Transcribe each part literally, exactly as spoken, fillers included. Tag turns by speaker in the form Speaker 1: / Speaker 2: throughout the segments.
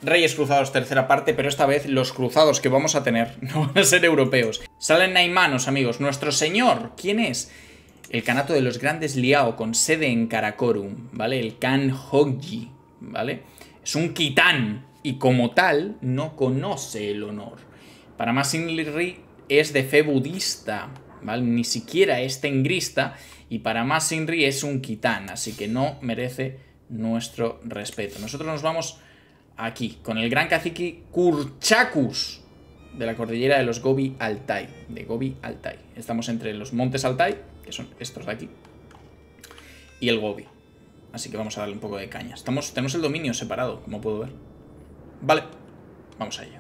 Speaker 1: Reyes Cruzados tercera parte, pero esta vez los cruzados que vamos a tener no van a ser europeos. Salen naimanos, amigos. Nuestro señor, ¿quién es? El Kanato de los Grandes Liao, con sede en Karakorum, ¿vale? El Khan Hogji, ¿vale? Es un Kitán y como tal no conoce el honor. Para más Inri es de fe budista, ¿vale? Ni siquiera es tengrista y para más Inri es un Kitán, así que no merece nuestro respeto. Nosotros nos vamos aquí, con el gran cacique Kurchakus de la cordillera de los Gobi Altai, de Gobi Altai. Estamos entre los montes Altai, que son estos de aquí, y el Gobi. Así que vamos a darle un poco de caña. Estamos, tenemos el dominio separado, como puedo ver. Vale, vamos a ello.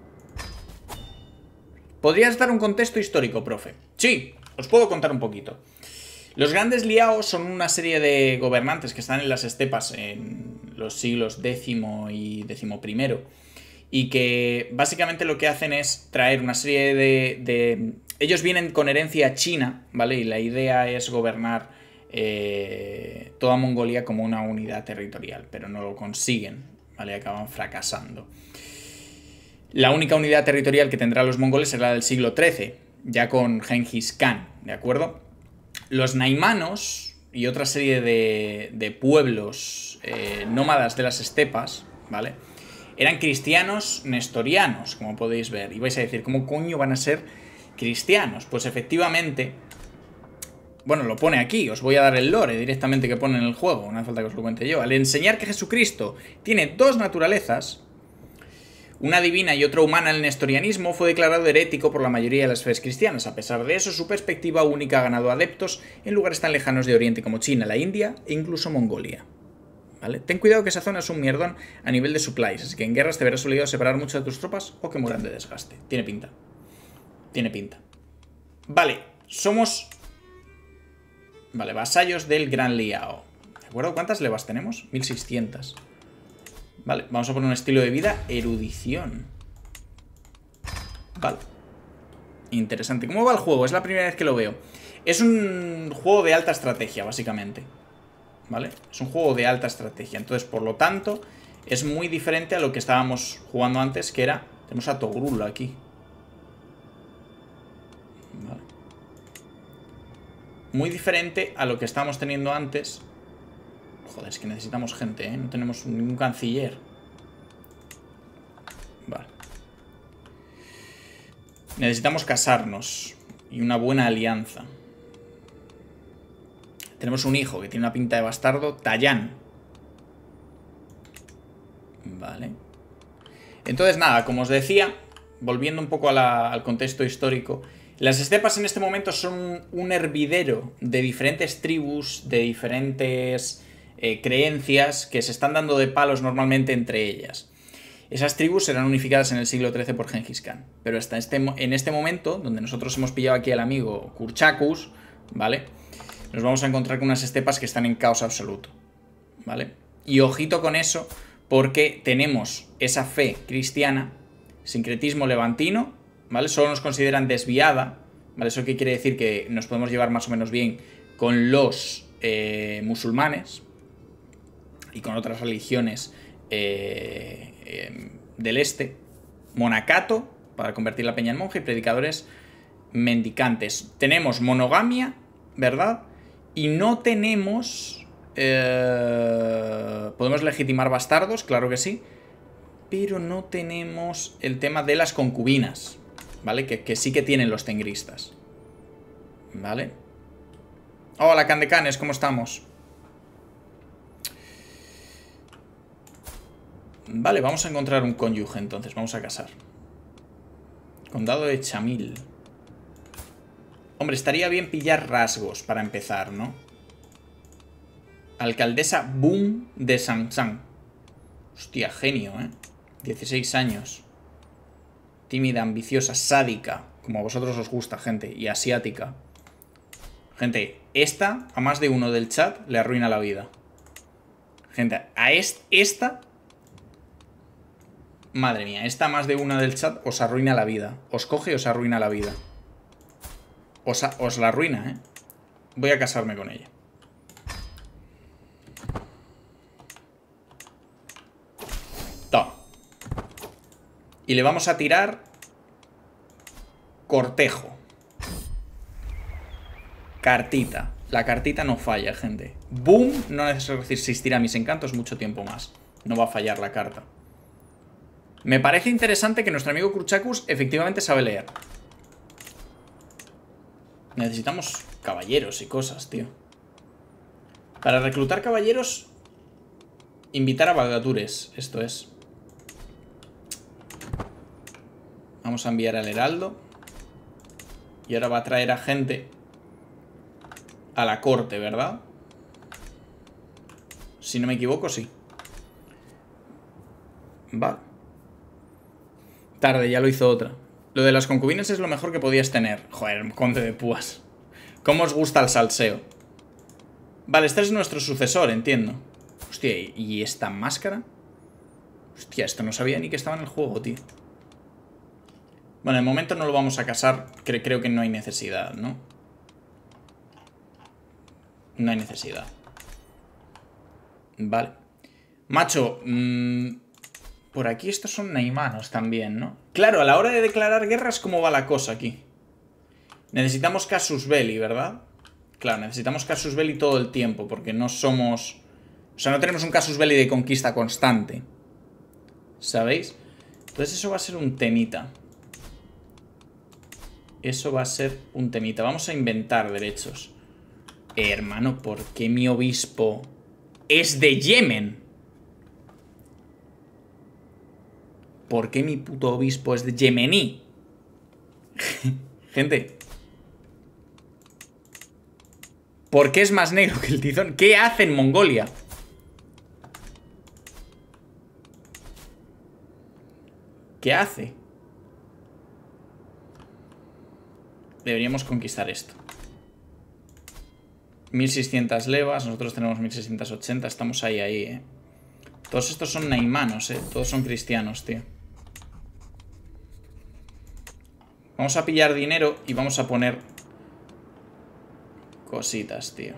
Speaker 1: ¿Podrías dar un contexto histórico, profe? Sí, os puedo contar un poquito. Los Grandes Liao son una serie de gobernantes que están en las estepas en los siglos décimo y décimo primero, y que básicamente lo que hacen es traer una serie de... de... Ellos vienen con herencia china, ¿vale? Y la idea es gobernar eh, toda Mongolia como una unidad territorial, pero no lo consiguen, ¿vale? Acaban fracasando. La única unidad territorial que tendrán los mongoles será la del siglo trece, ya con Genghis Khan, ¿de acuerdo? Los naimanos y otra serie de, de pueblos eh, nómadas de las estepas, ¿vale? Eran cristianos nestorianos, como podéis ver. Y vais a decir, ¿cómo coño van a ser cristianos? Pues efectivamente, bueno, lo pone aquí, os voy a dar el lore directamente que pone en el juego, no hace falta que os lo cuente yo. Al enseñar que Jesucristo tiene dos naturalezas, una divina y otra humana, el nestorianismo fue declarado herético por la mayoría de las fes cristianas. A pesar de eso, su perspectiva única ha ganado adeptos en lugares tan lejanos de Oriente como China, la India e incluso Mongolia. ¿Vale? Ten cuidado que esa zona es un mierdón a nivel de supplies, así que en guerras te verás obligado a separar mucho de tus tropas o que mueran de desgaste. Tiene pinta. Tiene pinta. Vale, somos... Vale, vasallos del Gran Liao. ¿De acuerdo? ¿Cuántas levas tenemos? mil seiscientas. Vale, vamos a poner un estilo de vida, erudición. Vale. Interesante. ¿Cómo va el juego? Es la primera vez que lo veo. Es un juego de alta estrategia, básicamente. ¿Vale? Es un juego de alta estrategia. Entonces, por lo tanto, es muy diferente a lo que estábamos jugando antes, que era... Tenemos a Togrul aquí. Vale. Muy diferente a lo que estábamos teniendo antes. Joder, es que necesitamos gente, ¿eh? No tenemos ningún canciller. Vale. Necesitamos casarnos. Y una buena alianza. Tenemos un hijo que tiene una pinta de bastardo. Tayán. Vale. Entonces, nada, como os decía, volviendo un poco a la, al contexto histórico, las estepas en este momento son un hervidero de diferentes tribus, de diferentes eh, creencias que se están dando de palos normalmente entre ellas. Esas tribus serán unificadas en el siglo trece por Genghis Khan. Pero hasta este, en este momento, donde nosotros hemos pillado aquí al amigo Kurchakus, ¿vale? Nos vamos a encontrar con unas estepas que están en caos absoluto, ¿vale? Y ojito con eso, porque tenemos esa fe cristiana, sincretismo levantino, ¿vale? Solo nos consideran desviada, ¿vale? ¿Eso qué quiere decir? Que nos podemos llevar más o menos bien con los eh, musulmanes y con otras religiones eh, eh, del este. Monacato, para convertir la peña en monje, y predicadores mendicantes. Tenemos monogamia, ¿verdad? Y no tenemos... Eh, podemos legitimar bastardos, claro que sí. Pero no tenemos el tema de las concubinas, ¿vale? Que, que sí que tienen los tengristas. ¿Vale? Hola, Candecanes, ¿cómo estamos? Vale, vamos a encontrar un cónyuge, entonces. Vamos a casar. Condado de Chamil. Hombre, estaría bien pillar rasgos para empezar, ¿no? Alcaldesa Boom de Samsang. Hostia, genio, ¿eh? dieciséis años. Tímida, ambiciosa, sádica. Como a vosotros os gusta, gente. Y asiática. Gente, esta, a más de uno del chat, le arruina la vida. Gente, a est esta... Madre mía, esta a más de una del chat os arruina la vida. Os coge y os arruina la vida. Os, a, os la arruina, ¿eh? Voy a casarme con ella. Toma. Y le vamos a tirar cortejo. Cartita. La cartita no falla, gente. Boom, no necesito resistir a mis encantos mucho tiempo más. No va a fallar la carta. Me parece interesante que nuestro amigo Kruchakus efectivamente sabe leer. Necesitamos caballeros y cosas, tío. Para reclutar caballeros, invitar a vagadures. Esto es. Vamos a enviar al heraldo. Y ahora va a traer a gente a la corte, ¿verdad? Si no me equivoco, sí. Vale. Tarde, ya lo hizo otra. Lo de las concubinas es lo mejor que podías tener. Joder, conde de púas. ¿Cómo os gusta el salseo? Vale, este es nuestro sucesor, entiendo. Hostia, ¿y esta máscara? Hostia, esto no sabía ni que estaba en el juego, tío. Bueno, de momento no lo vamos a casar. Cre- creo que no hay necesidad, ¿no? No hay necesidad. Vale. Macho, mmm, por aquí estos son naimanos también, ¿no? Claro, a la hora de declarar guerras, ¿cómo va la cosa aquí? Necesitamos casus belli, ¿verdad? Claro, necesitamos casus belli todo el tiempo, porque no somos... O sea, no tenemos un casus belli de conquista constante. ¿Sabéis? Entonces eso va a ser un temita. Eso va a ser un temita. Vamos a inventar derechos. Eh, hermano, ¿por qué mi obispo es de Yemen? ¿Por qué mi puto obispo es de yemení? Gente. ¿Por qué es más negro que el tizón? ¿Qué hace en Mongolia? ¿Qué hace? Deberíamos conquistar esto. mil seiscientas levas, nosotros tenemos mil seiscientos ochenta, estamos ahí, ahí, eh. Todos estos son naimanos, eh. Todos son cristianos, tío. Vamos a pillar dinero y vamos a poner cositas, tío.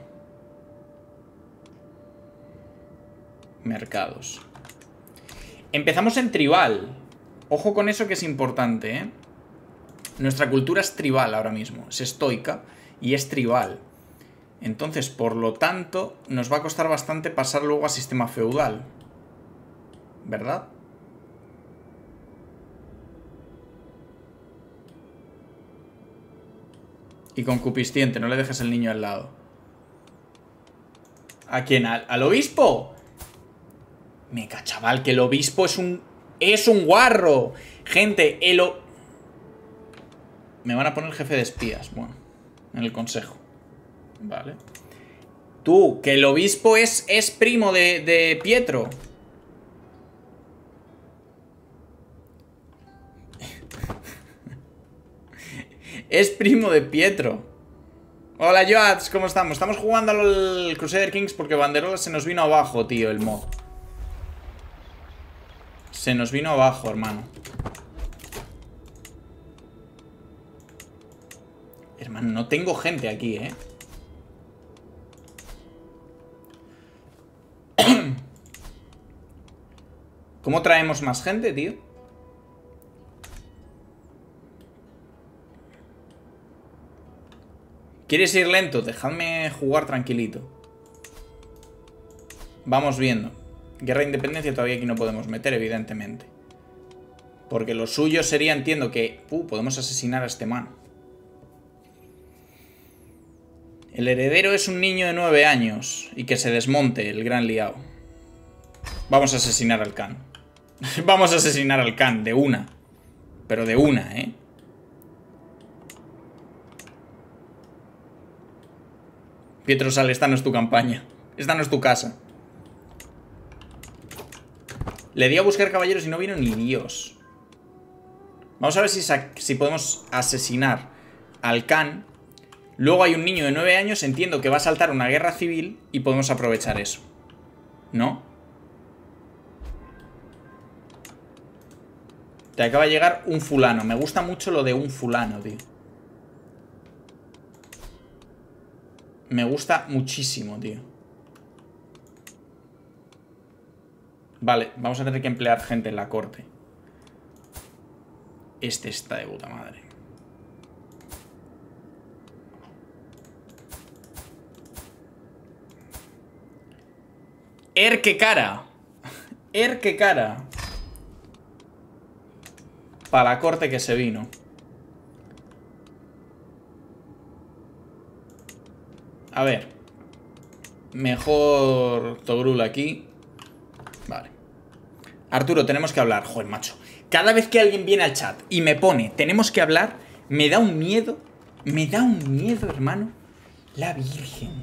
Speaker 1: Mercados. Empezamos en tribal. Ojo con eso que es importante, ¿eh? Nuestra cultura es tribal ahora mismo. Es estoica y es tribal. Entonces, por lo tanto, nos va a costar bastante pasar luego a sistema feudal. ¿Verdad? Y concupisciente, no le dejes el niño al lado. ¿A quién? ¿Al, al obispo? Meca, chaval, que el obispo es un... ¡Es un guarro! Gente, el... O... Me van a poner jefe de espías. Bueno, en el consejo. Vale. Tú, que el obispo es, es primo de, de Pietro. Es primo de Pietro. Hola, Joats, ¿cómo estamos? Estamos jugando al Crusader Kings porque Banderola se nos vino abajo, tío, el mod. Se nos vino abajo, hermano. Hermano, no tengo gente aquí, ¿eh? ¿Cómo traemos más gente, tío? ¿Quieres ir lento? Dejadme jugar tranquilito. Vamos viendo. Guerra de independencia todavía aquí no podemos meter, evidentemente. Porque lo suyo sería, entiendo que... Uh, podemos asesinar a este man. El heredero es un niño de nueve años. Y que se desmonte el gran liao. Vamos a asesinar al Khan. Vamos a asesinar al Khan, de una. Pero de una, ¿eh? Pietro sale, esta no es tu campaña. Esta no es tu casa. Le di a buscar caballeros y no vino ni Dios. Vamos a ver si, si podemos asesinar al Khan. Luego hay un niño de nueve años, entiendo que va a saltar una guerra civil y podemos aprovechar eso. ¿No? Te acaba de llegar un fulano. Me gusta mucho lo de un fulano, tío. Me gusta muchísimo, tío. Vale, vamos a tener que emplear gente en la corte. Este está de puta madre. Er que cara. Er que cara. Para la corte que se vino. A ver. Mejor Togrul aquí. Vale. Arturo, tenemos que hablar. Joder, macho. Cada vez que alguien viene al chat y me pone tenemos que hablar, me da un miedo. Me da un miedo, hermano. La Virgen.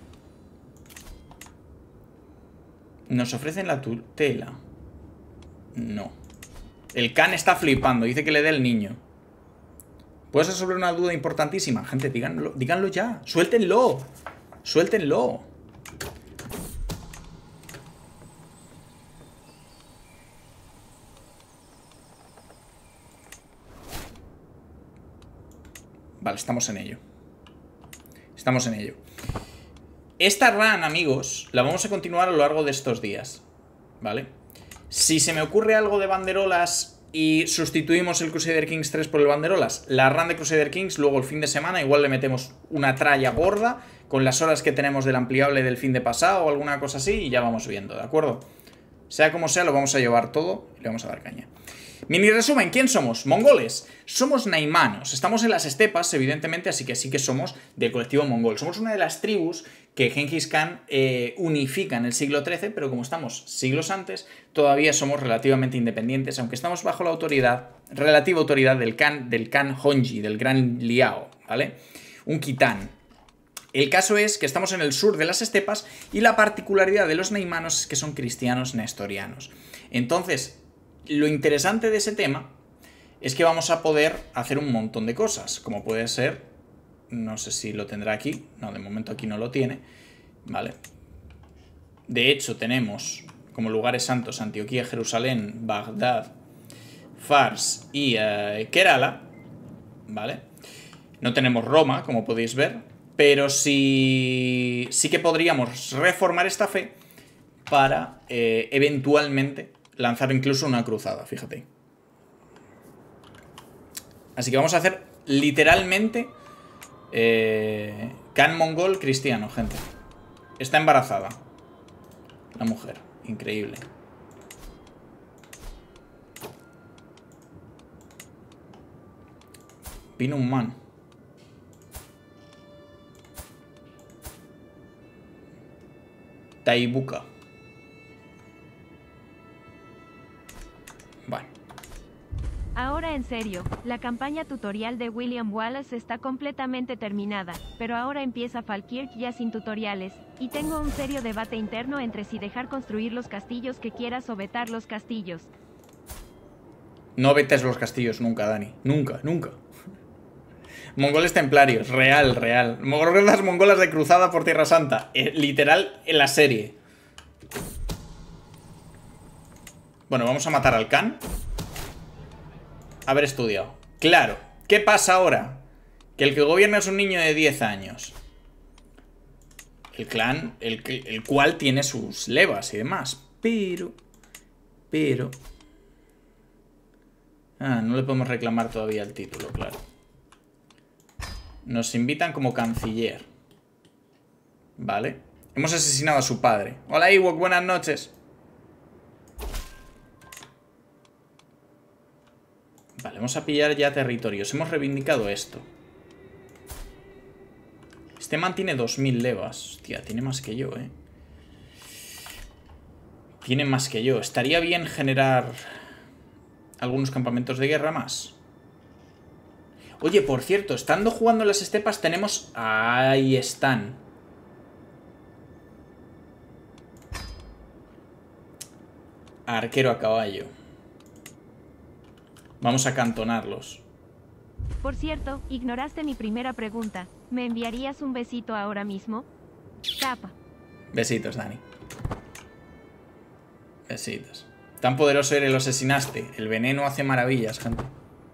Speaker 1: Nos ofrecen la tutela. No. El Khan está flipando. Dice que le dé el niño. ¿Puedes resolver una duda importantísima? Gente, díganlo, díganlo ya. Suéltenlo. Suéltenlo. Vale, estamos en ello. Estamos en ello. Esta run, amigos, la vamos a continuar a lo largo de estos días, ¿vale? Si se me ocurre algo de banderolas y sustituimos el Crusader Kings tres por el banderolas, la run de Crusader Kings, luego el fin de semana igual le metemos una tralla gorda con las horas que tenemos del ampliable del fin de pasado o alguna cosa así y ya vamos viendo, ¿de acuerdo? Sea como sea, lo vamos a llevar todo y le vamos a dar caña. Mini resumen, ¿quién somos? Mongoles. Somos naimanos. Estamos en las estepas, evidentemente, así que sí que somos del colectivo mongol. Somos una de las tribus que Genghis Khan eh, unifica en el siglo trece, pero como estamos siglos antes, todavía somos relativamente independientes, aunque estamos bajo la autoridad, relativa autoridad del Khan, del Khan Honji, del Gran Liao, ¿vale? Un Kitán. El caso es que estamos en el sur de las estepas y la particularidad de los naimanos es que son cristianos nestorianos. Entonces, lo interesante de ese tema es que vamos a poder hacer un montón de cosas, como puede ser, no sé si lo tendrá aquí, no, de momento aquí no lo tiene, ¿vale? De hecho tenemos como lugares santos Antioquía, Jerusalén, Bagdad, Fars y eh, Kerala, ¿vale? No tenemos Roma, como podéis ver, pero sí, sí que podríamos reformar esta fe para eh, eventualmente lanzar incluso una cruzada, fíjate. Así que vamos a hacer literalmente eh, Khan mongol cristiano, gente. Está embarazada la mujer, increíble. Vino un man. Taibuka. Bueno.
Speaker 2: Ahora en serio, la campaña tutorial de William Wallace está completamente terminada, pero ahora empieza Falkirk ya sin tutoriales, y tengo un serio debate interno entre si dejar construir los castillos que quieras o vetar los castillos.
Speaker 1: No vetes los castillos nunca, Dani. Nunca, nunca. Mongoles templarios, real, real. Gordas mongolas de cruzada por Tierra Santa. Eh, literal en la serie. Bueno, vamos a matar al Khan. Haber estudiado. Claro. ¿Qué pasa ahora? Que el que gobierna es un niño de diez años. El clan, el, el cual tiene sus levas y demás. Pero... Pero... Ah, no le podemos reclamar todavía el título, claro. Nos invitan como canciller. Vale. Hemos asesinado a su padre. Hola, Ewok, buenas noches. Vale, vamos a pillar ya territorios. Hemos reivindicado esto. Este man tiene dos mil levas. Hostia, tiene más que yo, eh. Tiene más que yo. Estaría bien generar algunos campamentos de guerra más. Oye, por cierto, estando jugando en las estepas tenemos... Ahí están. Arquero a caballo. Vamos a acantonarlos.
Speaker 2: Por cierto, ignoraste mi primera pregunta. ¿Me enviarías un besito ahora mismo? Capa.
Speaker 1: Besitos, Dani. Besitos. Tan poderoso eres, lo asesinaste. El veneno hace maravillas, gente.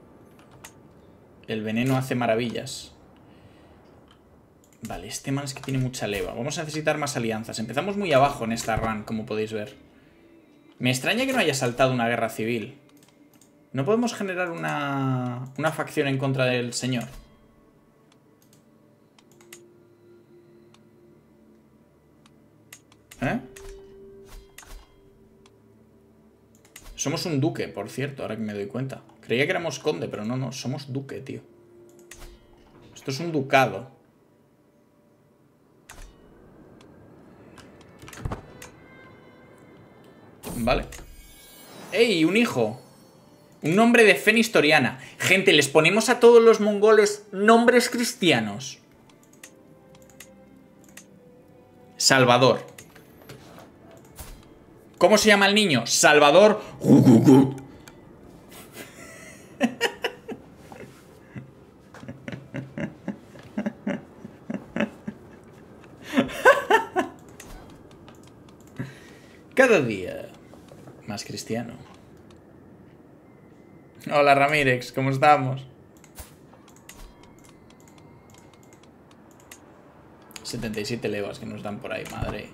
Speaker 1: El veneno hace maravillas. Vale, este man es que tiene mucha leva. Vamos a necesitar más alianzas. Empezamos muy abajo en esta run, como podéis ver. Me extraña que no haya saltado una guerra civil. ¿No podemos generar una, una facción en contra del señor? ¿Eh? Somos un duque, por cierto, ahora que me doy cuenta. Creía que éramos conde, pero no, no, somos duque, tío. Esto es un ducado. Vale. ¡Ey! Un hijo. Un nombre de fe nestoriana. Gente, les ponemos a todos los mongoles nombres cristianos. Salvador. ¿Cómo se llama el niño? Salvador. Cada día más cristiano. Hola Ramírez, ¿cómo estamos? setenta y siete levas que nos dan por ahí, madre.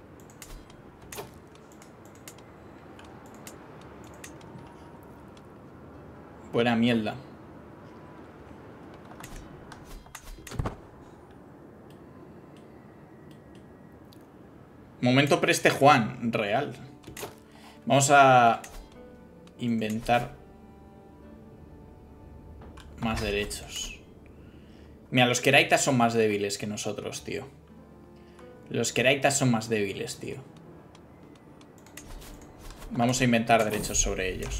Speaker 1: Buena mierda. Momento preste Juan, real. Vamos a inventar más derechos. Mira, los Keraitas son más débiles que nosotros, tío. Los Keraitas son más débiles, tío. Vamos a inventar derechos sobre ellos.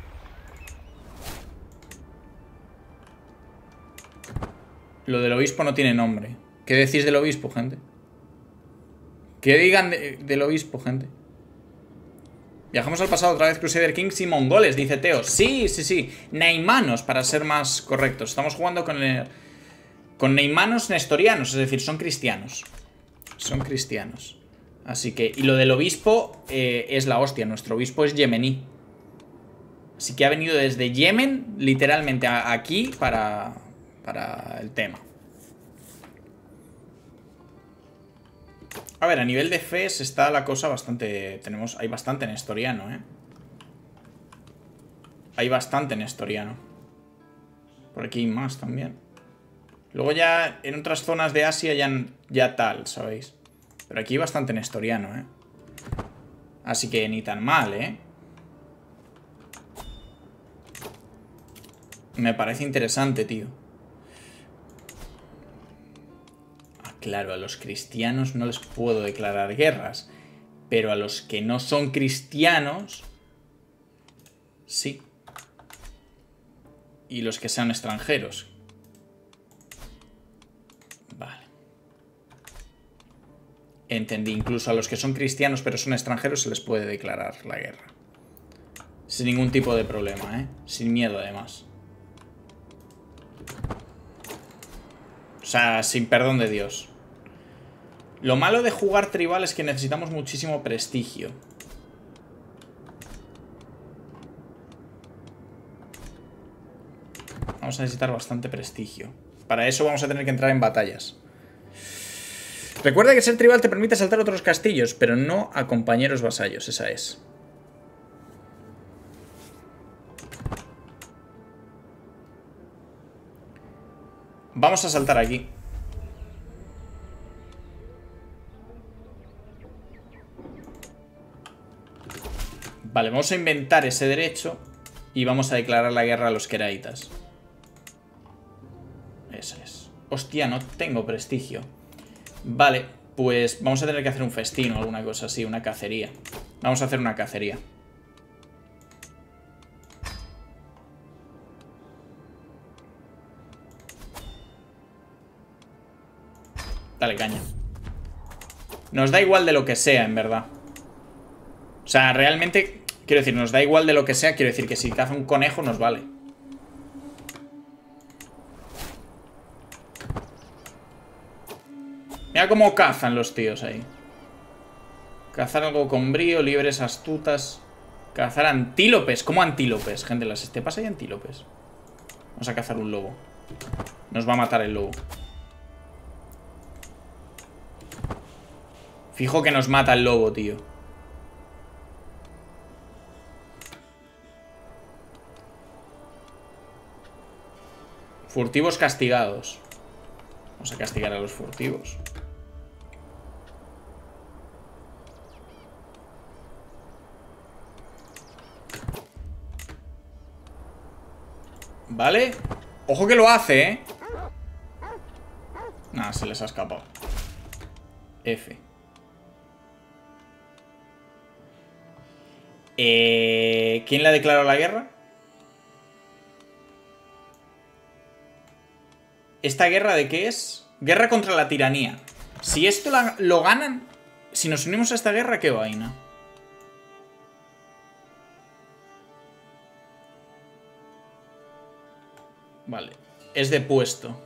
Speaker 1: Lo del obispo no tiene nombre. ¿Qué decís del obispo, gente? ¿Qué digan de, del obispo, gente? Viajamos al pasado otra vez, Crusader Kings y mongoles, dice Teo. Sí, sí, sí. Neimanos, para ser más correctos. Estamos jugando con, el, con neimanos nestorianos, es decir, son cristianos. Son cristianos. Así que... Y lo del obispo eh, es la hostia. Nuestro obispo es yemení. Así que ha venido desde Yemen, literalmente, a, aquí para, para el tema. A ver, a nivel de fes está la cosa bastante... Tenemos, hay bastante nestoriano, ¿eh? Hay bastante nestoriano. Por aquí hay más también. Luego ya en otras zonas de Asia ya, ya tal, ¿sabéis? Pero aquí hay bastante nestoriano, ¿eh? Así que ni tan mal, ¿eh? Me parece interesante, tío. Claro, a los cristianos no les puedo declarar guerras, pero a los que no son cristianos, sí. Y los que sean extranjeros. Vale. Entendí, incluso a los que son cristianos pero son extranjeros se les puede declarar la guerra. Sin ningún tipo de problema, ¿eh? Sin miedo, además. O sea, sin perdón de Dios. Lo malo de jugar tribal es que necesitamos muchísimo prestigio. Vamos a necesitar bastante prestigio. Para eso vamos a tener que entrar en batallas. Recuerda que ser tribal te permite saltar otros castillos, pero no a compañeros vasallos. Esa es. Vamos a saltar aquí. Vale, vamos a inventar ese derecho y vamos a declarar la guerra a los Keraitas. Eso es. Hostia, no tengo prestigio. Vale, pues vamos a tener que hacer un festín o alguna cosa así, una cacería. Vamos a hacer una cacería. Dale caña. Nos da igual de lo que sea, en verdad. O sea, realmente, quiero decir, nos da igual de lo que sea. Quiero decir que si caza un conejo nos vale. Mira cómo cazan los tíos ahí. Cazar algo con brío, liebres astutas. Cazar antílopes. ¿Cómo antílopes? Gente, en las estepas hay antílopes. Vamos a cazar un lobo. Nos va a matar el lobo. Fijo que nos mata el lobo, tío. Furtivos castigados. Vamos a castigar a los furtivos. Vale. Ojo que lo hace, ¿eh? Nada, se les ha escapado. F. Eh, ¿Quién le ha declarado la guerra? ¿Esta guerra de qué es? Guerra contra la tiranía. Si esto la, lo ganan, si nos unimos a esta guerra, qué vaina. Vale, es de puesto.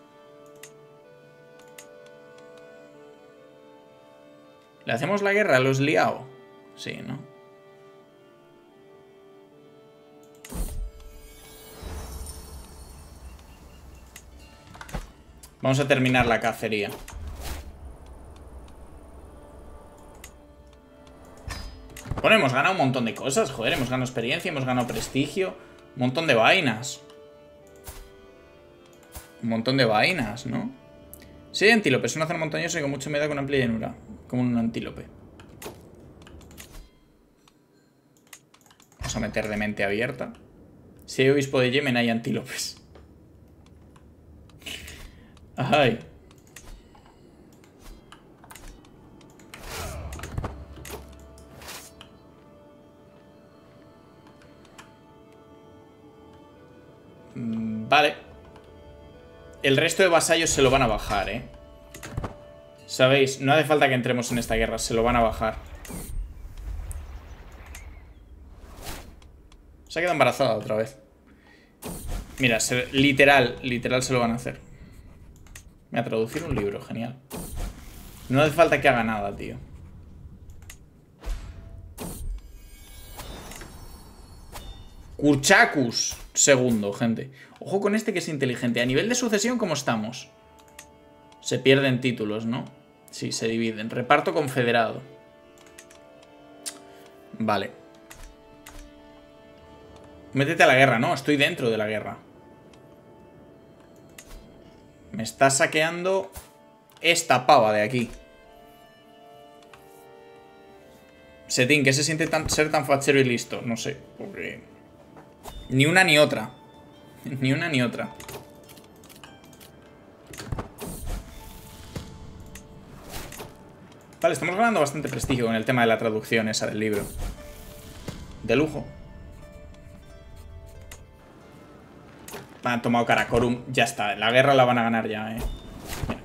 Speaker 1: ¿Le hacemos la guerra a los Liao? Sí, ¿no? Vamos a terminar la cacería. Bueno, hemos ganado un montón de cosas, joder. Hemos ganado experiencia, hemos ganado prestigio. Un montón de vainas. Un montón de vainas, ¿no? Sí, antílope. Es una zona montañosa y con mucha humedad con amplia llanura. Como un antílope. Vamos a meter de mente abierta. Si hay obispo de Yemen, hay antílopes. Ay. Mm, vale. El resto de vasallos se lo van a bajar, ¿eh? ¿Sabéis? No hace falta que entremos en esta guerra. Se lo van a bajar. Se ha quedado embarazada otra vez. Mira, se, literal, literal se lo van a hacer. Me va a traducir un libro, genial. No hace falta que haga nada, tío. Kurchakus, segundo, gente. Ojo con este que es inteligente. A nivel de sucesión, ¿cómo estamos? Se pierden títulos, ¿no? Sí, se dividen. Reparto confederado. Vale. Métete a la guerra, ¿no? Estoy dentro de la guerra. Me está saqueando esta pava de aquí. Setín, ¿qué se siente tan, ser tan fachero y listo? No sé, porque... Ni una ni otra. Ni una ni otra. Vale, estamos ganando bastante prestigio con el tema de la traducción esa del libro. De lujo. Me han tomado Karakorum. Ya está, la guerra la van a ganar ya, eh. Mira.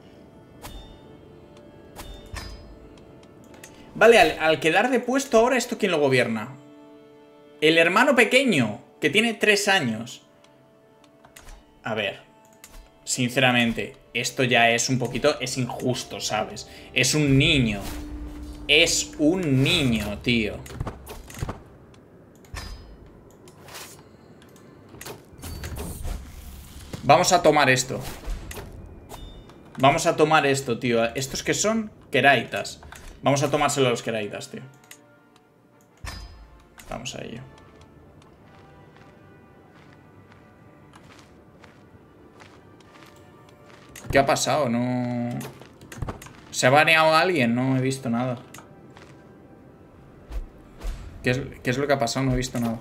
Speaker 1: Vale, al, al quedar de puesto ahora, ¿esto quién lo gobierna? El hermano pequeño, que tiene tres años. A ver, sinceramente, esto ya es un poquito... Es injusto, ¿sabes? Es un niño. Es un niño, tío. Vamos a tomar esto. Vamos a tomar esto, tío. Estos que son Keraitas. Vamos a tomárselo a los Keraitas, tío. Vamos a ello. ¿Qué ha pasado? No... ¿Se ha baneado a alguien? No he visto nada. ¿Qué es, qué es lo que ha pasado? No he visto nada.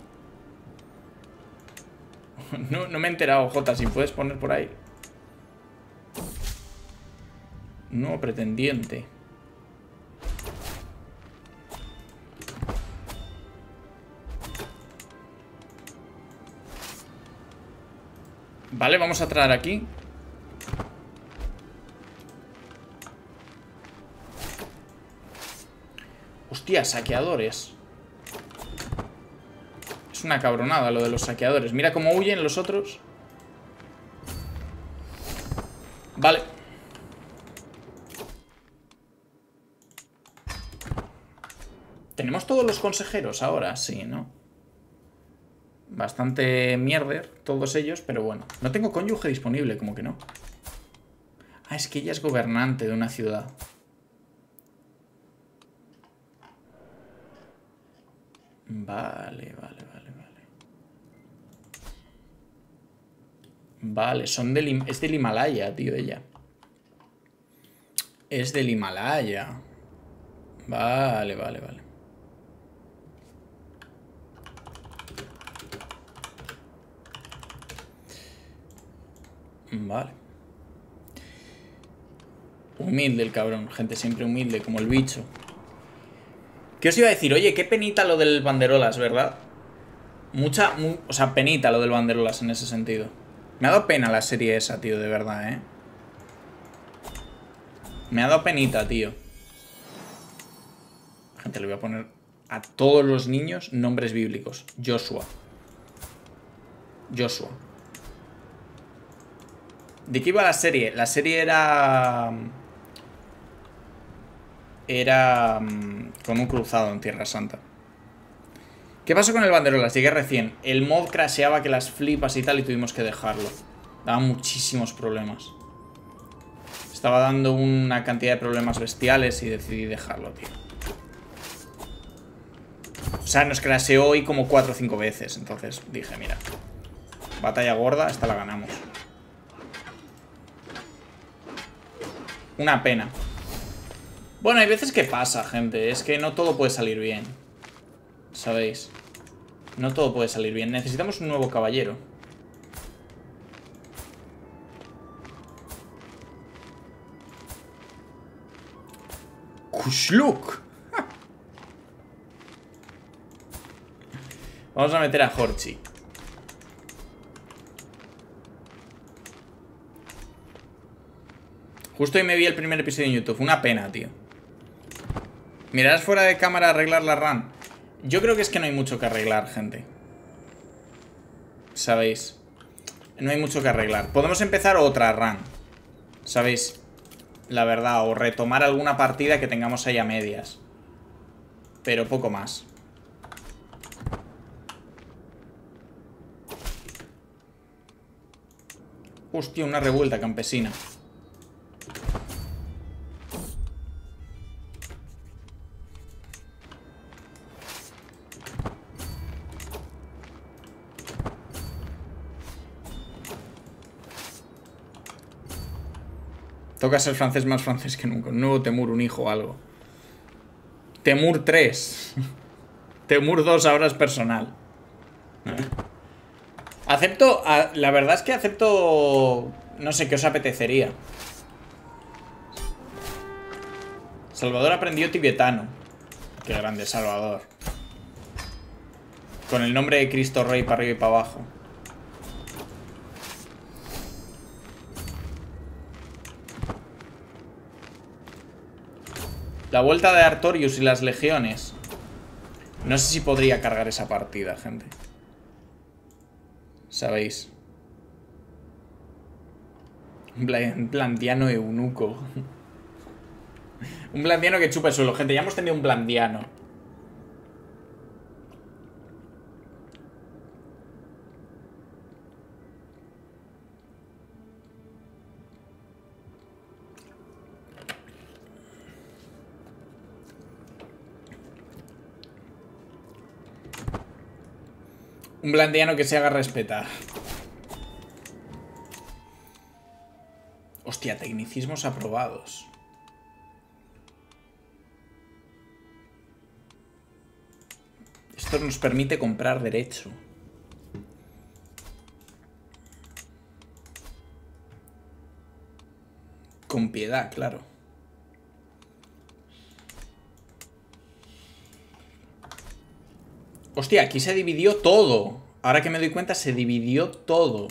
Speaker 1: No, no me he enterado, Jota. Si puedes poner por ahí. Nuevo pretendiente. Vale, vamos a traer aquí. Hostia, saqueadores. Es una cabronada lo de los saqueadores. Mira cómo huyen los otros. Vale. ¿Tenemos todos los consejeros ahora? Sí, ¿no? Bastante mierder todos ellos, pero bueno. No tengo cónyuge disponible, como que no. Ah, es que ella es gobernante de una ciudad. Vale, vale, vale, vale. Vale, son del... Him- es del Himalaya, tío, ella. Es del Himalaya. Vale, vale, vale. Vale. Humilde el cabrón, gente siempre humilde, como el bicho. ¿Qué os iba a decir? Oye, qué penita lo del banderolas, ¿verdad? Mucha, mu o sea, penita lo del banderolas en ese sentido. Me ha dado pena la serie esa, tío, de verdad, ¿eh? Me ha dado penita, tío. Gente, le voy a poner a todos los niños nombres bíblicos. Joshua. Joshua. ¿De qué iba la serie? La serie era... Era... Con un cruzado en Tierra Santa. ¿Qué pasó con el banderolas? Llegué recién. El mod crasheaba que las flipas y tal y tuvimos que dejarlo. Daba muchísimos problemas. Estaba dando una cantidad de problemas bestiales y decidí dejarlo, tío. O sea, nos crasheó hoy como cuatro o cinco veces. Entonces dije, mira, batalla gorda, esta la ganamos. Una pena. Bueno, hay veces que pasa, gente. Es que no todo puede salir bien. ¿Sabéis? No todo puede salir bien. Necesitamos un nuevo caballero. Kushluk. Vamos a meter a Horchi. Justo hoy me vi el primer episodio en YouTube. Una pena, tío. ¿Mirarás fuera de cámara a arreglar la RAM? Yo creo que es que no hay mucho que arreglar, gente. ¿Sabéis? No hay mucho que arreglar. Podemos empezar otra RAM. ¿Sabéis? La verdad, o retomar alguna partida que tengamos ahí a medias. Pero poco más. Hostia, una revuelta campesina. Toca ser francés más francés que nunca. Un nuevo Temur, un hijo o algo. Temur tres. Temur dos ahora es personal. Acepto... La verdad es que acepto... No sé qué os apetecería. Salvador aprendió tibetano. Qué grande Salvador. Con el nombre de Cristo Rey para arriba y para abajo. La vuelta de Artorius y las legiones. No sé si podría cargar esa partida, gente. ¿Sabéis? Un blandiano eunuco. Un blandiano que chupa el suelo. Gente, ya hemos tenido un blandiano. Un blandiano que se haga respetar. Hostia, tecnicismos aprobados. Esto nos permite comprar derecho. Con piedad, claro. Hostia, aquí se dividió todo. Ahora que me doy cuenta, se dividió todo.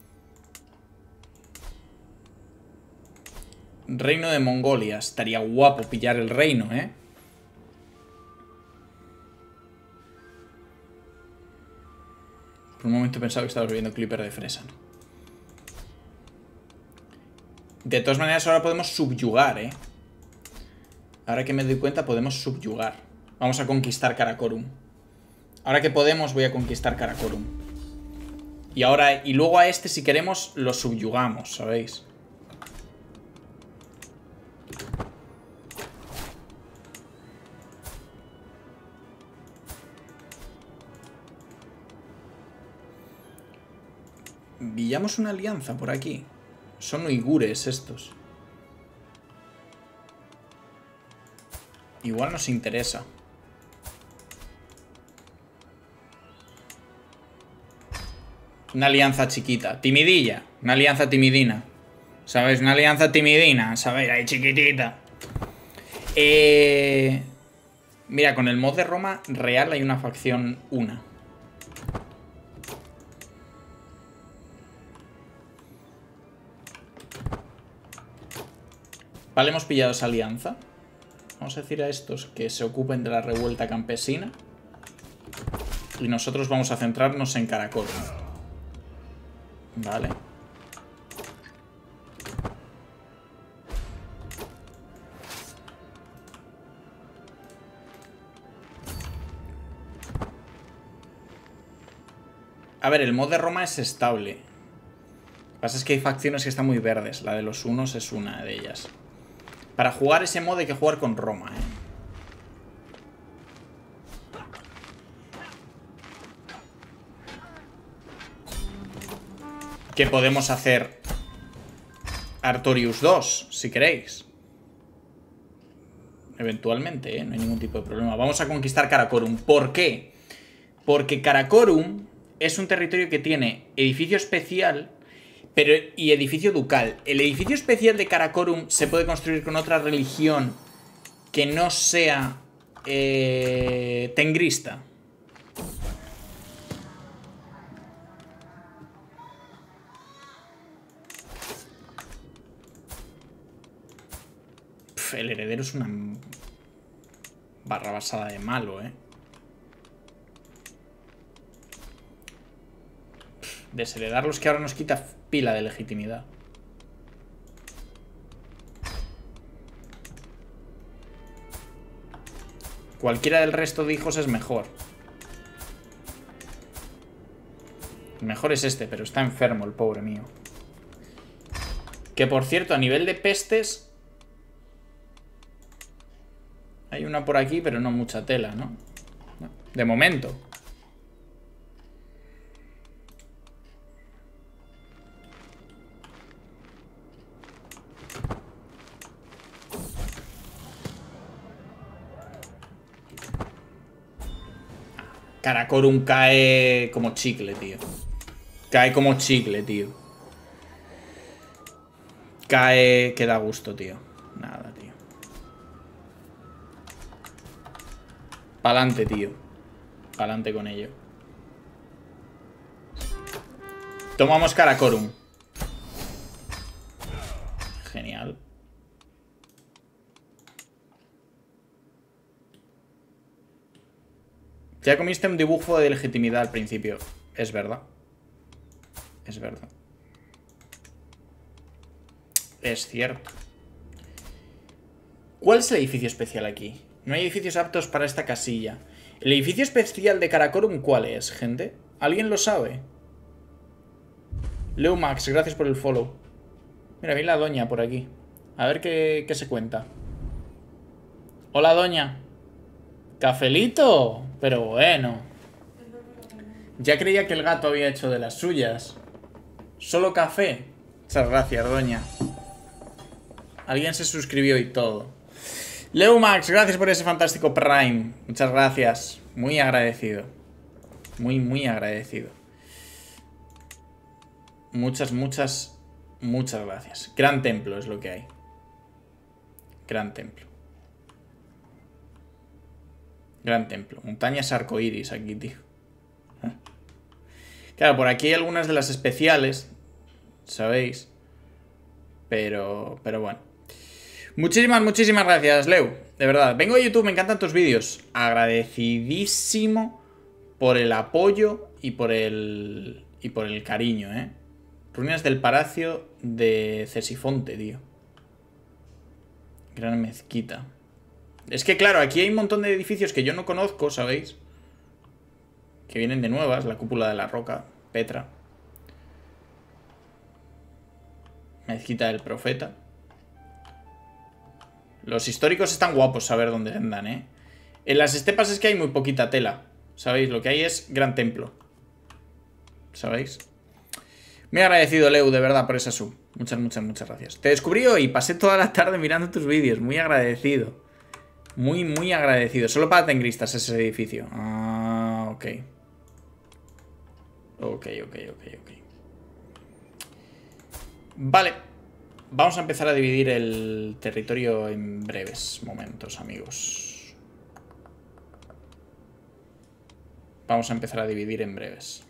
Speaker 1: Reino de Mongolia. Estaría guapo pillar el reino, ¿eh? Por un momento he pensado que estabas viendo Clipper de fresa. De todas maneras, ahora podemos subyugar, ¿eh? Ahora que me doy cuenta, podemos subyugar. Vamos a conquistar Karakorum. Ahora que podemos, voy a conquistar Karakorum. Y ahora, y luego a este, si queremos, lo subyugamos, ¿sabéis? Pillamos una alianza por aquí. Son uigures estos. Igual nos interesa. Una alianza chiquita. Timidilla. Una alianza timidina. ¿Sabes? Una alianza timidina. ¿Sabes? Ahí chiquitita. Eh... Mira, con el mod de Roma real hay una facción una. Vale, hemos pillado esa alianza. Vamos a decir a estos que se ocupen de la revuelta campesina. Y nosotros vamos a centrarnos en Karakorum. Vale. A ver, el mod de Roma es estable. Lo que pasa es que hay facciones que están muy verdes. La de los unos es una de ellas. Para jugar ese mod hay que jugar con Roma, ¿eh? Que podemos hacer Artorius dos, si queréis. Eventualmente, ¿eh? No hay ningún tipo de problema. Vamos a conquistar Karakorum. ¿Por qué? Porque Karakorum es un territorio que tiene edificio especial pero, y edificio ducal. El edificio especial de Karakorum se puede construir con otra religión que no sea eh, tengrista. Pff, el heredero es una barra basada de malo, ¿eh? Desheredarlos que ahora nos quita pila de legitimidad. Cualquiera del resto de hijos es mejor. Mejor es este, pero está enfermo el pobre mío. Que por cierto, a nivel de pestes hay una por aquí, pero no mucha tela, ¿no? De momento. Karakorum cae como chicle, tío. Cae como chicle, tío. Cae que da gusto, tío. Nada, tío. Pa'lante, tío. Pa'lante con ello. Tomamos Karakorum. Genial. Ya comiste un dibujo de legitimidad al principio. Es verdad. Es verdad. Es cierto. ¿Cuál es el edificio especial aquí? No hay edificios aptos para esta casilla. ¿El edificio especial de Karakorum cuál es, gente? ¿Alguien lo sabe? Leo Max, gracias por el follow. Mira, viene la doña por aquí. A ver qué, qué se cuenta. Hola, doña. ¿Cafelito? Pero bueno. Ya creía que el gato había hecho de las suyas. ¿Solo café? Muchas gracias, doña. Alguien se suscribió y todo. Leo Max, gracias por ese fantástico Prime. Muchas gracias. Muy agradecido. Muy, muy agradecido. Muchas, muchas, muchas gracias. Gran templo es lo que hay. Gran templo. Gran templo. Montañas arcoíris aquí, tío. ¿Eh? Claro, por aquí hay algunas de las especiales. ¿Sabéis? Pero, pero bueno. Muchísimas, muchísimas gracias, Leo. De verdad. Vengo de YouTube, me encantan tus vídeos. Agradecidísimo por el apoyo y por el, y por el cariño, ¿eh? Ruinas del Palacio de Cesifonte, tío. Gran mezquita. Es que claro, aquí hay un montón de edificios que yo no conozco, ¿sabéis? Que vienen de nuevas. La cúpula de la roca, Petra. Mezquita del Profeta. Los históricos están guapos saber dónde andan, ¿eh? En las estepas es que hay muy poquita tela, ¿sabéis? Lo que hay es gran templo, ¿sabéis? Muy agradecido, Leu, de verdad, por esa sub. Muchas, muchas, muchas gracias. Te descubrí hoy y pasé toda la tarde mirando tus vídeos. Muy agradecido. Muy, muy agradecido. Solo para tengristas ese edificio. Ah, ok. Ok, ok, ok, ok. Vale. Vamos a empezar a dividir el territorio en breves momentos, amigos. Vamos a empezar a dividir en breves.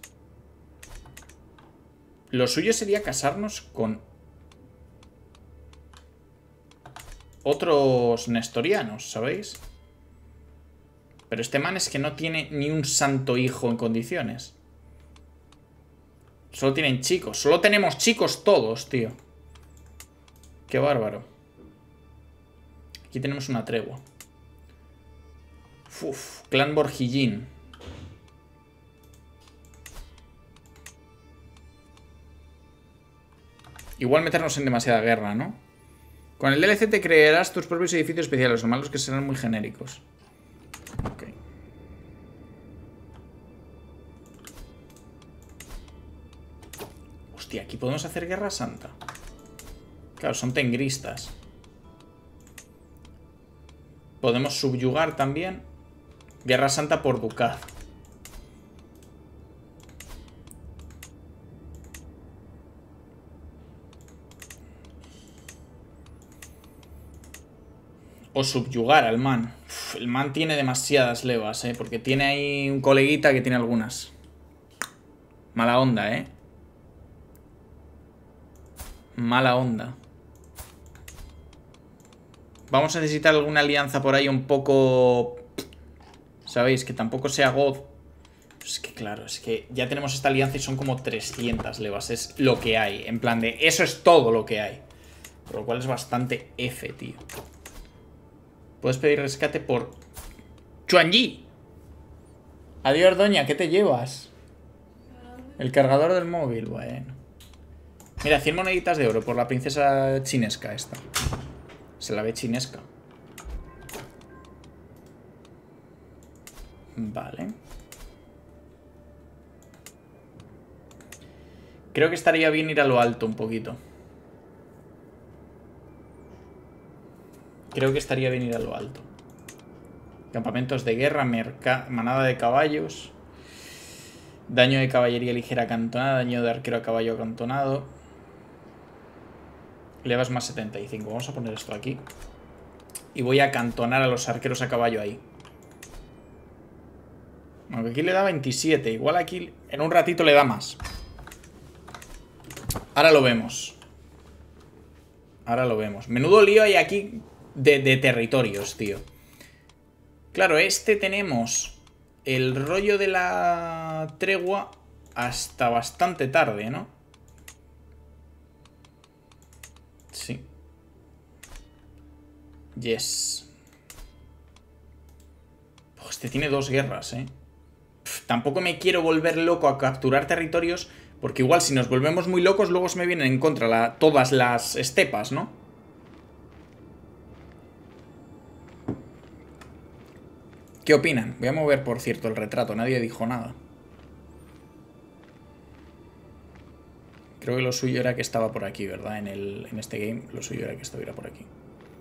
Speaker 1: Lo suyo sería casarnos con otros nestorianos, ¿sabéis? Pero este man es que no tiene ni un santo hijo en condiciones. Solo tienen chicos. Solo tenemos chicos todos, tío. Qué bárbaro. Aquí tenemos una tregua. Uf, clan Borjillín. Igual meternos en demasiada guerra, ¿no? Con el D L C te crearás tus propios edificios especiales. Lo malo es que serán muy genéricos. Ok. Hostia, aquí podemos hacer guerra santa. Claro, son tengristas. Podemos subyugar también. Guerra santa por ducado. O subyugar al man. Uf, el man tiene demasiadas levas, ¿eh? Porque tiene ahí un coleguita que tiene algunas. Mala onda, ¿eh? Mala onda. Vamos a necesitar alguna alianza por ahí un poco... ¿Sabéis? Que tampoco sea God. Es que claro, es que ya tenemos esta alianza y son como trescientas levas. Es lo que hay. En plan de... Eso es todo lo que hay. Por lo cual es bastante F, tío. Puedes pedir rescate por... ¡Chuanji! Adiós, doña, ¿qué te llevas? El cargador del móvil, bueno. Mira, cien moneditas de oro por la princesa chinesca esta. Se la ve chinesca. Vale. Creo que estaría bien ir a lo alto un poquito. Creo que estaría bien ir a lo alto. Campamentos de guerra, manada de caballos. Daño de caballería ligera acantonada. Daño de arquero a caballo acantonado. Levas más setenta y cinco. Vamos a poner esto aquí. Y voy a acantonar a los arqueros a caballo ahí. Aunque aquí le da veintisiete. Igual aquí en un ratito le da más. Ahora lo vemos. Ahora lo vemos. Menudo lío hay aquí de, de territorios, tío. Claro, este tenemos el rollo de la tregua hasta bastante tarde, ¿no? Sí. Yes. Oh, este tiene dos guerras, ¿eh? Pff, tampoco me quiero volver loco a capturar territorios, porque igual si nos volvemos muy locos luego se me vienen en contra la, todas las estepas, ¿no? ¿Qué opinan? Voy a mover, por cierto, el retrato. Nadie dijo nada. Creo que lo suyo era que estaba por aquí, ¿verdad? En, el, en este game lo suyo era que estuviera por aquí.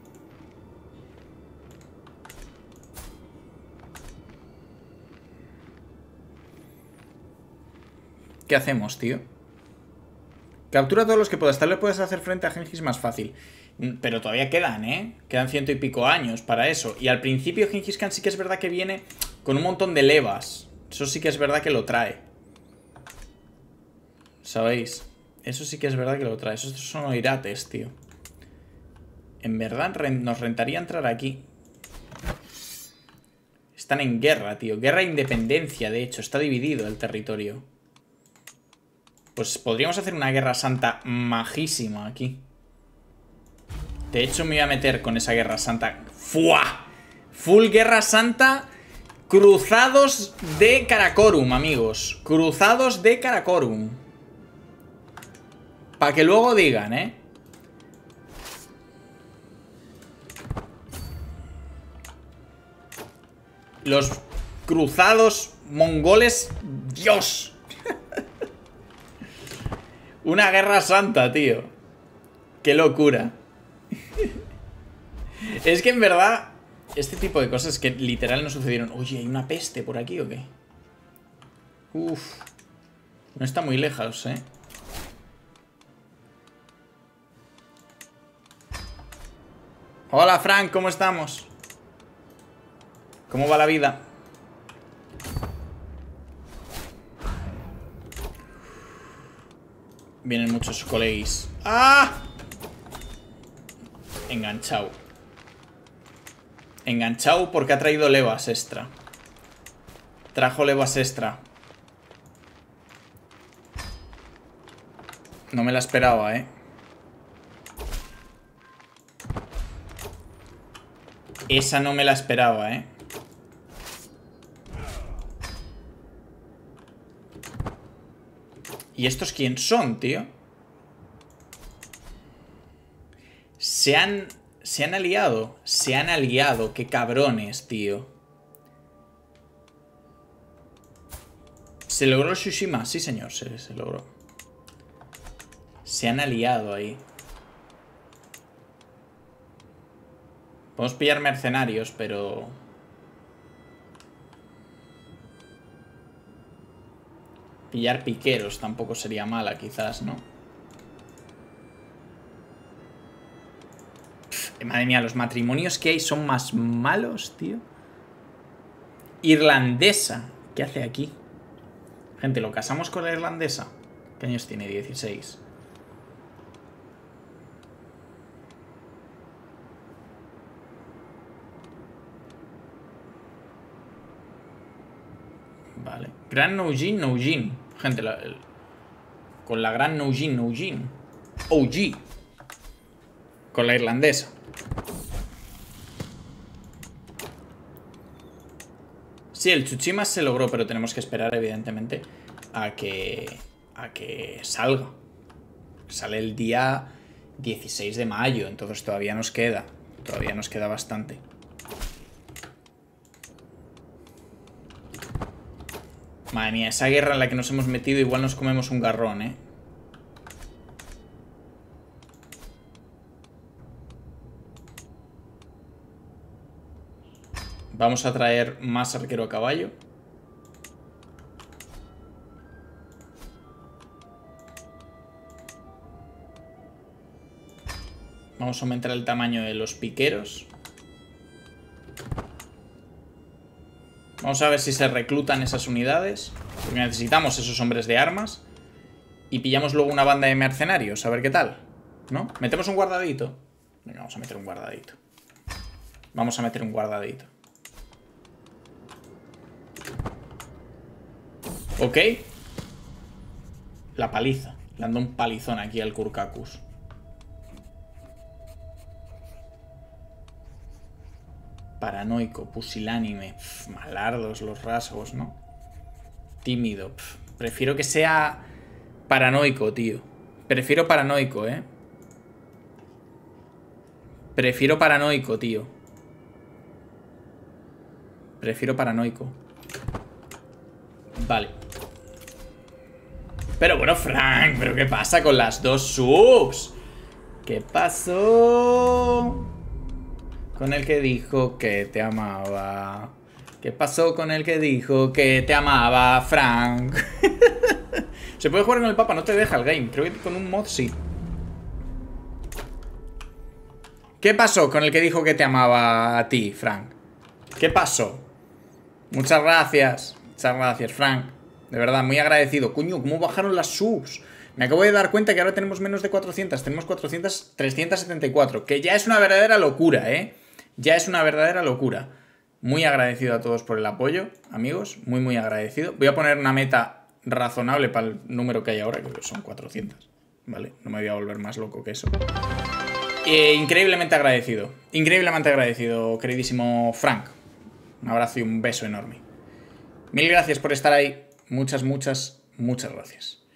Speaker 1: ¿Qué hacemos, tío? Captura a todos los que puedas. Tal vez puedes hacer frente a Gengis más fácil. Pero todavía quedan, ¿eh? Quedan ciento y pico años para eso. Y al principio Gengis Khan sí que es verdad que viene con un montón de levas. Eso sí que es verdad que lo trae. ¿Sabéis? Eso sí que es verdad que lo trae. Esos son oirates, tío. En verdad nos rentaría entrar aquí. Están en guerra, tío. Guerra e independencia, de hecho. Está dividido el territorio. Pues podríamos hacer una guerra santa majísima aquí. De hecho me voy a meter con esa guerra santa. ¡Fua! Full guerra santa. Cruzados de Karakorum, amigos. Cruzados de Karakorum. Para que luego digan, ¿eh? Los cruzados mongoles. ¡Dios! Una guerra santa, tío. Qué locura. Es que en verdad, este tipo de cosas que literal no sucedieron. Oye, ¿hay una peste por aquí o qué? Uf. No está muy lejos, ¿eh? Hola, Frank, ¿cómo estamos? ¿Cómo va la vida? Vienen muchos coleguis. ¡Ah! Enganchado. Enganchado porque ha traído levas extra. Trajo levas extra. No me la esperaba, ¿eh? Esa no me la esperaba, ¿eh? ¿Y estos quién son, tío? Se han... Se han aliado. Se han aliado. Qué cabrones, tío. ¿Se logró Tsushima? Sí, señor. Se, se logró. Se han aliado ahí. Podemos pillar mercenarios, pero... Pillar piqueros tampoco sería mala, quizás, ¿no? Pff, madre mía, los matrimonios que hay son más malos, tío. Irlandesa. ¿Qué hace aquí? Gente, ¿lo casamos con la irlandesa? ¿Qué años tiene? dieciséis. Vale. Gran Nojin, Nojin. Gente, la, el, con la gran Nojin, Nojin. O G. Con la irlandesa. Sí, el Tsushima se logró, pero tenemos que esperar, evidentemente, a que, a que salga. Sale el día dieciséis de mayo, entonces todavía nos queda. Todavía nos queda bastante. Madre mía, esa guerra en la que nos hemos metido igual nos comemos un garrón, ¿eh? Vamos a traer más arquero a caballo. Vamos a aumentar el tamaño de los piqueros. Vamos a ver si se reclutan esas unidades, porque necesitamos esos hombres de armas. Y pillamos luego una banda de mercenarios, a ver qué tal, ¿no? ¿Metemos un guardadito? Venga, vamos a meter un guardadito. Vamos a meter un guardadito. Ok. La paliza. Le ando un palizón aquí al Kurkakus. Paranoico, pusilánime. Pff, malardos los rasgos, ¿no? Tímido. Pff, prefiero que sea paranoico, tío. Prefiero paranoico, ¿eh? Prefiero paranoico, tío. Prefiero paranoico. Vale. Pero bueno, Frank, ¿pero qué pasa con las dos subs? ¿Qué pasó con el que dijo que te amaba? ¿Qué pasó con el que dijo que te amaba, Frank? Se puede jugar con el Papa, no te deja el game. Creo que con un mod sí. ¿Qué pasó con el que dijo que te amaba a ti, Frank? ¿Qué pasó? Muchas gracias. Muchas gracias, Frank. De verdad, muy agradecido. Coño, ¿cómo bajaron las subs? Me acabo de dar cuenta que ahora tenemos menos de cuatrocientas. Tenemos cuatrocientas, trescientos setenta y cuatro. Que ya es una verdadera locura, ¿eh? Ya es una verdadera locura. Muy agradecido a todos por el apoyo, amigos. Muy, muy agradecido. Voy a poner una meta razonable para el número que hay ahora, que son cuatrocientas. ¿Vale? No me voy a volver más loco que eso. Eh, increíblemente agradecido. Increíblemente agradecido, queridísimo Frank. Un abrazo y un beso enorme. Mil gracias por estar ahí. Muchas, muchas, muchas gracias.